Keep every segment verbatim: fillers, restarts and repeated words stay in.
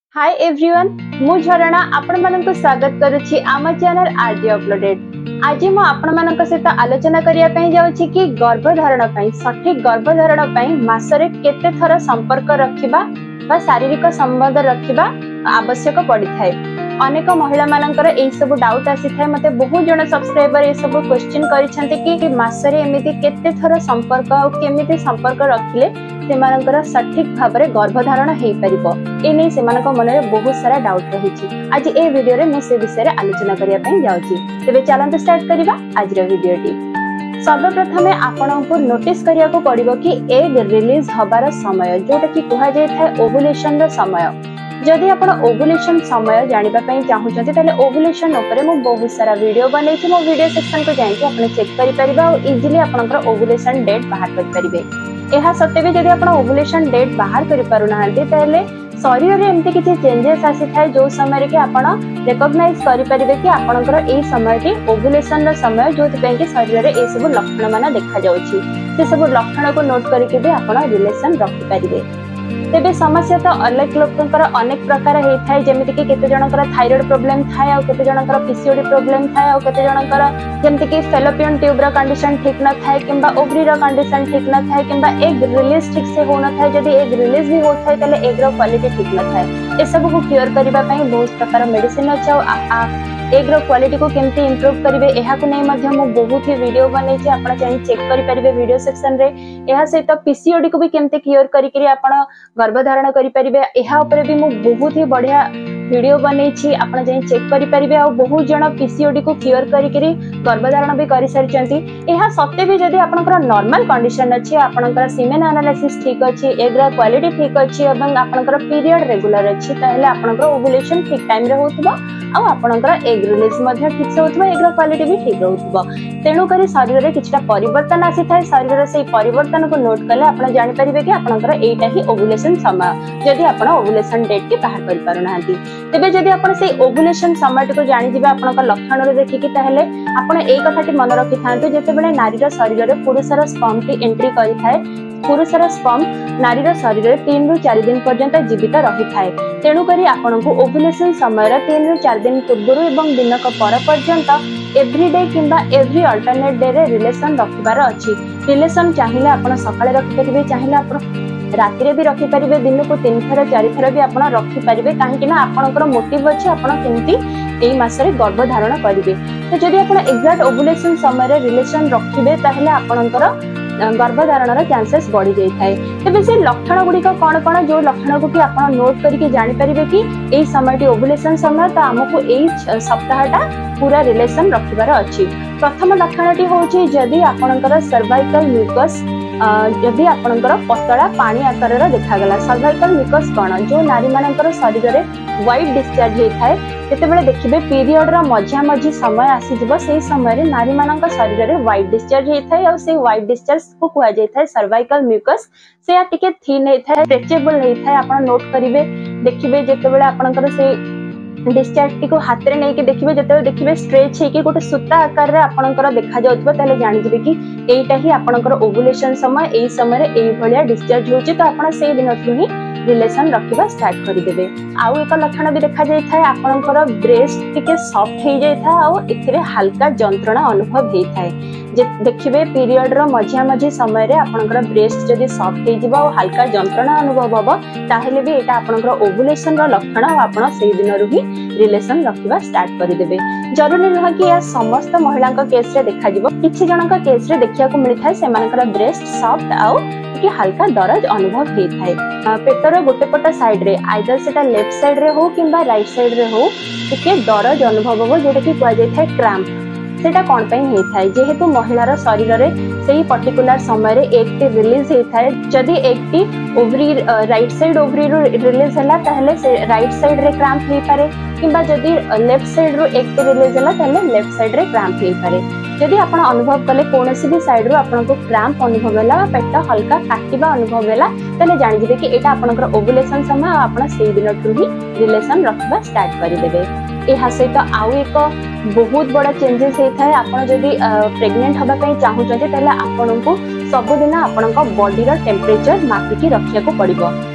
Hi everyone मु झरणा आपण मानक स्वागत करुछि आम चैनल आरजे अपलोडेड। आज मु आपण मानक सहित आलोचना करिया पई जाउछि कि गर्भधारण पई सठिक गर्भधारण पई मासरे केते थर संपर्क रखिबा बा शारीरिक संबंध रखिबा आवश्यक पड़ी थाए। अनेक महिला मानकर एई सब डाउट आसी थाए। मते बहुत जण सब्सक्राइबर ए सब क्वेश्चन करिसंते कि मासरे एमिति केते थर संपर्क आ केमिति संपर्क रखिले सेमानकर सठिक भाबरे गर्भधारण हेई परिबो। ए नै सेमानक मनरे बहुत सारा डाउट रहिछि। आज ए वीडियो रे मैं से विषय रे आलोचना करिया पई जाउछि। तबे चलंत स्टार्ट करिबा आज रो वीडियोटी। सर्वप्रथमे आपनको नोटिस करिया को पड़िबो कि एग रिलीज हबार समय जोटा कि कहा जाय थाए ओवुलेशन रो समय। जदि आपण ओवुलेशन समय जानिबा पई चाहुचंती तले ओवुलेशन ऊपर मु बहुत सारा वीडियो बनैछि। मो वीडियो सेक्शन को जाई कि आपण चेक करि परिबा और इजीली आपनकर ओवुलेशन डेट बाहर कर परिबे। एहा सत्ते भी जदि आपण ओवुलेशन डेट बाहर करि पारु नाहंती तले शरीर रे एमती किछि चेंजेस आसी थाए जो समय रे कि आपण रिकॉग्नाइज करि परिबे कि आपनकर एई समय के ओवुलेशन रो समय जोति पई कि शरीर रे ए सब लक्षण माने देखा जाउछि। से सब लक्षण को नोट करिके भी आपण रिलेशन रखि परिबे। तेबे समस्या तो अनेक लोकंकर अनेक प्रकार हेई थाए। जेमिति कि केते जनकर थायराइड प्रॉब्लम थाए और केते जनकर पीसीओडी प्रॉब्लम थाए और केते जनकर जेमिति कि फेलोपियन ट्यूब रो कंडीशन ठीक न थाए किंबा ओवरी रो कंडीशन ठीक न थाए किंबा एग रिलीज ठीक से हो न थाए। जदि एग रिलीज भी हो थाए तले एग रो क्वालिटी ठीक न थाए। ए सब को क्लियर करिबा पई बहुत प्रकार मेडिसिन अछि। एग रो क्वालिटी को केमती इंप्रूव करिवे एहा को नै मध्य मु बहुत ही वीडियो बनै छी। आपण चाहि चेक करि परिबे वीडियो सेक्शन रे। एहा सहित पीसीओडी को भी केमती क्लियर करि करि आपण गर्भधारण करि परिबे एहा ऊपर भी मु बहुत ही बढ़िया वीडियो बनै छी। आपण चाहि चेक करि परिबे और बहुत जण पीसीओडी को क्लियर करि करि गर्भधारण भी करि सारिचंती। एहा सत्ते भी जदि आपनकर नॉर्मल कंडीशन अछि, आपनकर सीमेन एनालिसिस ठीक अछि, एग रो क्वालिटी ठीक अछि एवं आपनकर पीरियड रेगुलर अछि तहले आपनकर ओवुलेशन ठीक टाइम रे होतबो आ आपनकर एग रिलीज मध्ये ठीक से होतबो, एग रो क्वालिटी भी ठीक रहउतबो। तेनु करी शरीर रे किछटा परिवर्तन आसी थाए। शरीर रे सेही परिवर्तन को नोट कले आपण जानि परिबे कि आपनकर एटा ही ओवुलेशन समय जदि आपण ओवुलेशन डेट के बाहर करि पारु नाहंती। तेबे जदि आपण से ओवुलेशन समय को जानि जिबे आपनकर लक्षण रे देखि कि ताहले आपण एई कथाटी मन रखि थांतु जेते बेले नारी रो शरीर रे पुरुषर स्पर्म टी एंट्री करि थाए पुरुषर स्पर्म नारी रो शरीर रे तीन रु चार दिन पर्यंत जीवित रहि थाए। तेनु करी आपनको ओवुलेशन समय रे तीन रु चार दिन पूर्व एवं दिनक पर पर्यंत एवरी डे किंबा एवरी अल्टरनेट डे रे रिलेशन रखिबार अछि। रिलेशन चाहिले आपण सकाळे रखि परिबे, चाहिले आपण राति रे भी रखि परिबे, दिन को तीन थर चार थर भी आपण रखि परिबे। काहे कि ना आपनकर मोटिव अछि आपण केमती एई मास रे गर्भधारण करिवे। तो जदि आपण एग्जैक्ट ओवुलेशन समय रे रिलेशन रखिबे ताहले आपनकर गर्भधारण रो चांसेस बढ़ी जाई थाए। तबे से लक्षण गुडी को कोन कोन जो लक्षण को कि आपण नोट करके जानि परिबे कि एई समयटी ओवुलेशन समय त हमकु एई सप्ताहटा पूरा रिलेशन रखिबार अछि। प्रथम लक्षणटी होछि जदि आपनकर सर्वाइकल म्यूकस जदि आपनकर पतला पानी आकार रे देखा गला। सर्वाइकल म्यूकस कोन जो नारी मानकर शरीर रे व्हाइट डिस्चार्ज हे थाए। जेते बेले देखिबे पीरियड रा मझा मझी समय आसी जिवो सेही समय रे नारी मानक शरीर रे व्हाइट डिस्चार्ज हे थाए और से व्हाइट डिस्चार्ज को कुआ जाय थाए सर्वाइकल म्यूकस। से या टिके थिन हे थाए, स्ट्रेचेबल हे थाए। आपण नोट करिवे देखिबे जेते बेले आपनकर से डिस्चार्ज को हाथ रे नै के देखिबे जेते देखिबे स्ट्रेच हे कि गोटे सूता आकार रे आपनकर देखा जाउतबो तले जानि जिवे कि एटा ही आपनकर ओवुलेशन समय एई समय रे एई भलिया डिस्चार्ज होची। तो आपण से दिन ही रिलेशन रखिबा स्टार्ट करि देबे। आउ एक लक्षण भी देखा जाय थाए आपनकर ब्रेस्ट टिके सॉफ्ट हे जाय था और एथिरे हल्का जंत्रणा अनुभव हे थाए। जे देखिबे पीरियड रो मझिया मझी समय रे आपनकर ब्रेस्ट जदि सॉफ्ट हे जिवो और हल्का जंत्रणा अनुभव हबो ताहेले भी एटा आपनकर ओवुलेशन रो लक्षण और आपण सेही दिन रु ही रिलेशन रखिबा स्टार्ट करि देबे। जरूरी नह कि या समस्त महिला का केस रे देखा जिवो। किछि जनका केस रे देखिया को मिलि थाए सेमानकर ब्रेस्ट सॉफ्ट आउ कि हल्का दरज अनुभव हे थाए। पेटर गोटे पट साइड रे आइदर सेटा लेफ्ट साइड रे हो किंबा राइट साइड रे हो टिके दरज अनुभव हो जोटा कि कुआ जाय थाए क्रैम्प। सेटा कोन पई हे थाए जेहेतु महिलार शरीर रे सेही पर्टिकुलर समय रे एग टी रिलीज हे थाए। जदि एग टी ओवरी राइट साइड ओवरी रो रिलीज हला ताहले से राइट साइड रे क्रैम्प हे पारे किंबा जदि लेफ्ट साइड रो एग टी रिलीज हला ताहले लेफ्ट साइड रे क्रैम्प हे पारे। जदि आपण अनुभव कले कोनोसी भी साइड रो आपनको क्रैम्प अनुभव होला पेट हल्का काटिबा अनुभव होला तले जानि जिवे कि एटा आपनकर ओवुलेशन समय आपण सेही दिन ठु ही रिलेशन रखबा स्टार्ट करि देबे। एहा सहित आउ एक बहुत बड़ा चेंजेस हे थाए। आपण जदि प्रेग्नेंट हबा पई चाहुचते तले आपनको सबदिन आपनका बॉडी रो टेम्परेचर मापिकी रखिया को पड़िबो।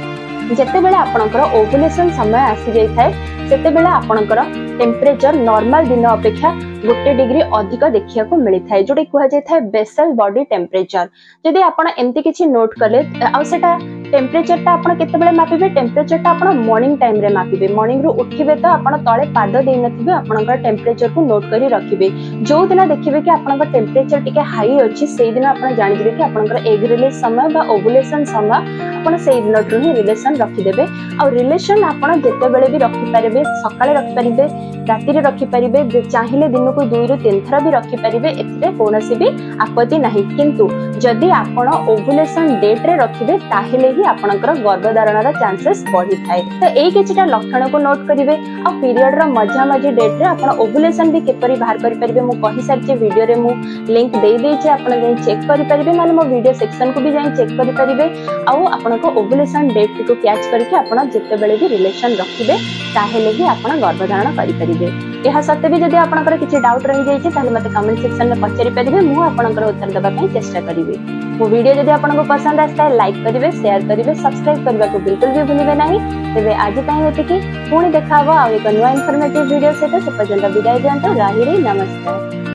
जेतेबेले आपणकर ओव्युलेशन समय आसी जाई थाए सेतेबेले आपणकर टेम्परेचर नॉर्मल दिन अपेक्षा गोटे डिग्री अधिक देखिया को मिली थाए जोटे कहा जाय थाए बेसल बॉडी टेम्परेचर। जदि आपण एमती किछि नोट करले आ सेटा टेम्परेचर ता आपण केतेबेले मापिबे टेम्परेचर ता आपण मॉर्निंग टाइम रे मापिबे मॉर्निंग रु उठिबे तो आपण तळे पाद देई नथिबे आपणकर टेम्परेचर को नोट करी रखिबे। जो दिन देखिबे कि आपणकर टेम्परेचर टिके हाई अछि सेही दिन आपण जानि जेबे कि आपणकर एग रिलीज समय बा ओव्युलेशन समय आपण सेही दिन रु ही रिलेशन रखि देबे। आ रिलेशन आपण जेतेबेले भी रखि परिबे सकाळे रखि परिबे राति रे रखि परिबे जे चाहिले दिन को दुई रु तीन थरा भी रखि परिबे एथिरे कोनोसी भी आपत्ति नाही। किंतु जदि आपण ओव्युलेशन डेट रे रखिबे ताहेले ही आपणकर गर्भधारणर चांसेस बढ़ी थाए। तो एई किछटा लक्षण को नोट करिवे। आ पीरियड रो मझा मझी डेट रे आपण ओव्युलेशन भी केपरि बाहर करि परिबे मु कहि सारचे वीडियो रे मु लिंक देई देई छै आपण जाई चेक करि परिबे माने मो वीडियो सेक्शन को भी जाई चेक करि परिबे। आ आपण को ओव्युलेशन डेट को कैच करके आपण जते बेले भी रिलेशन रखिबे ताहेले ही आपण गर्भधारण करि परिबे। एहा सत्ते भी जदि आपनकर किछि डाउट रहि जाय छै ताले मते कमेंट सेक्शन में पचारि परिबे मु आपनकर उत्तर देबा पई चेष्टा करिवे। मो वीडियो जदि आपनको पसंद आस्ता लाइक करिवे शेयर करिवे सब्सक्राइब करबा को बिल्कुल भी भूलिबे नाही। तेबे आज पई एतिकी पुणी देखाबो आ एक नुवा इन्फॉर्मेटिव वीडियो सहित से पर्यंत विदाय दियंतो। राहिरे नमस्कार।